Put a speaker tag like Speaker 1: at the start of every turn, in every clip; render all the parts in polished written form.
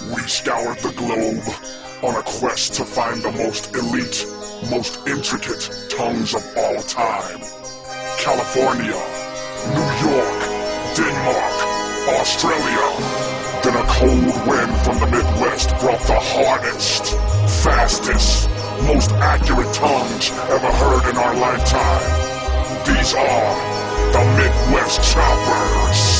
Speaker 1: We scoured the globe on a quest to find the most elite, most intricate tongues of all time. California, New York, Denmark, Australia. Then a cold wind from the Midwest brought the hardest, fastest, most accurate tongues ever heard in our lifetime. These are the Midwest Choppers.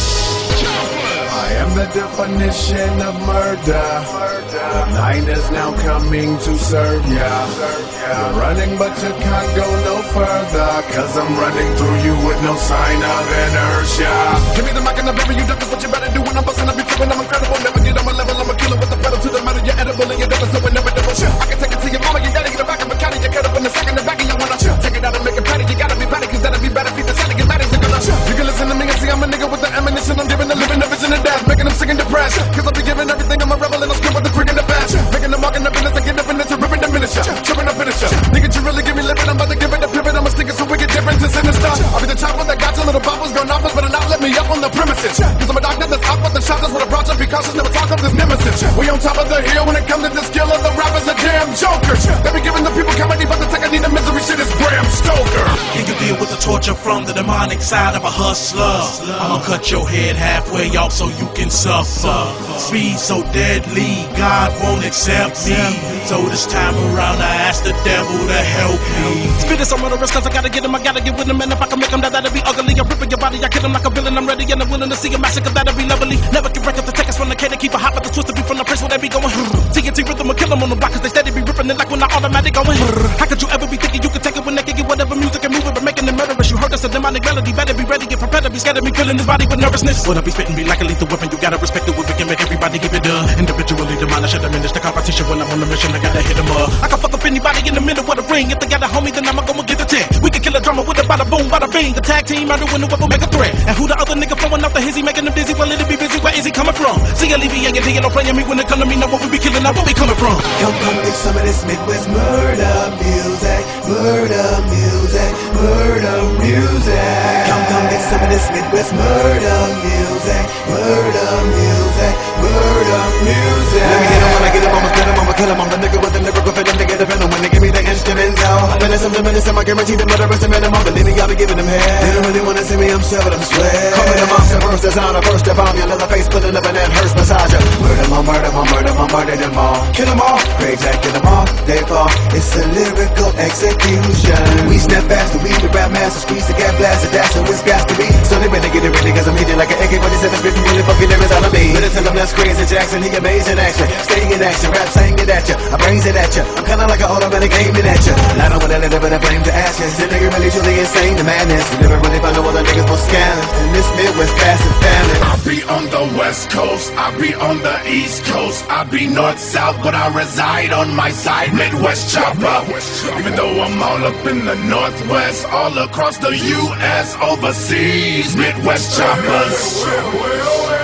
Speaker 2: I am the definition of murder. The night is now coming to serve ya. You're running but you can't go no further, cause I'm running through you with no sign of inertia. Give me the mic and I'll bury you, that's what you better do. When I'm busting, I'll be tripping, I'm incredible. Never get on my level, I'm a killer with the pedal to the metal. You're edible and you're double, so inevitable. I can take it to your mama, you gotta get it back of a caddy. You cut up in a second, the back and you wanna take it out and make it patty. You gotta be patty, cause that'll be better. Feed the sound and get mad as you gonna. You can listen to me and see I'm a nigga with the ammunition. I'm giving the living, the vision of death, making them sick and depressed. Cause I'll be giving everything, I'm a rebel and I'll scream with the quick and the fast. Making the mark in the business and get up in it to ripping the finisher. Tripping the finisher. Nigga, you really give me living, I'm about to give it a pivot. I'm a sticker so we get different and sinister. I'll be the chopper that got your little boppers going off us, but not let me up on the premises. Cause I'm a doctor that's out with the shot, that's what I brought you. Be cautious, never talk of this nemesis. We on top of the hill when it comes to the skill of the rappers, the damn jokers. They be giving the people comedy, but the tech I need the misery shit is Bram Stoker.
Speaker 3: Can you deal with the torture from the demonic side of a hustler? I'ma cut your head halfway off so you can suffer. Speed so deadly, God won't accept me. So this time around I ask the devil to help me. Spit is so murderous cause I gotta get him, I gotta get with him. And if I can make him, that'll be ugly. I'm ripping your body, I kill him like a villain. I'm ready and I'm willing to see a massacre, that'll be lovely. Never can break up the take us from the K to keep a hot, but the twist to be from the place where they be going. TNT rhythm will kill them on the block cause they steady be ripping it like when I automatic going. How could you ever be thinking you could take it when they give you whatever music and move it, but making it murderous? You heard us a demonic melody, better be ready, get prepared to be scared of me, filling his body with nervousness. What I be spitting be like a lethal weapon, you gotta respect the whip, it can make everybody give it individually demolish or diminish the competition. When I'm on the mission, I gotta hit them up. I can fuck up anybody in the middle of the ring. If they got a homie, then I'ma go and get the 10. We can kill a drummer with a bada boom, bada bing. The tag team murder when whoever make a threat. And who the other nigga flowing off the hizzy, making them dizzy? Well, it'll be busy, where is he coming from? See, alleviating and don't playing me when it come to me, know what we be killing, now where we coming from.
Speaker 4: Come get some of this Midwest murder music, murder music, murder music. Come get some of this Midwest murder music, murder music, murder music. Let me get him when I get him, I'ma split him, I'ma kill him. I'm the nigga with the lyrical fit, them to get a venom when they give me the instrumental. Finish him, diminish him, I guarantee the murderers a minimum. Believe me, I'll be giving them head. They don't really wanna see me, I'm sure, but I'm sweat. Call me the monster first, that's on the first step. I'm your little face, pulling up and that hurts massage ya. Murder them all, murder them all. Kill them all, great jack, kill them all. They fall, it's a lyrical execution. We snap fast, we the rap master, squeeze the gas blast, and that's who it's got to be. So they better get it ready, cause I'm hitting like an AK-47, spitting really fucking lyrics out of me. Better tell them that's crazy Jackson, he amazing action. Stay in action, rap saying it at ya, I brains it at ya. I'm kinda like an automatic aiming at ya. And I don't wanna let it but I flame to ashes. The nigga really truly insane, the madness. You never really find no other niggas more scandalous. And this Midwest passive family.
Speaker 2: I be on the West Coast, I be on the East Coast, I be North South, but I reside on my side, Midwest Chopper. Even though I'm all up in the Northwest, all across the U.S., overseas, Midwest Choppers.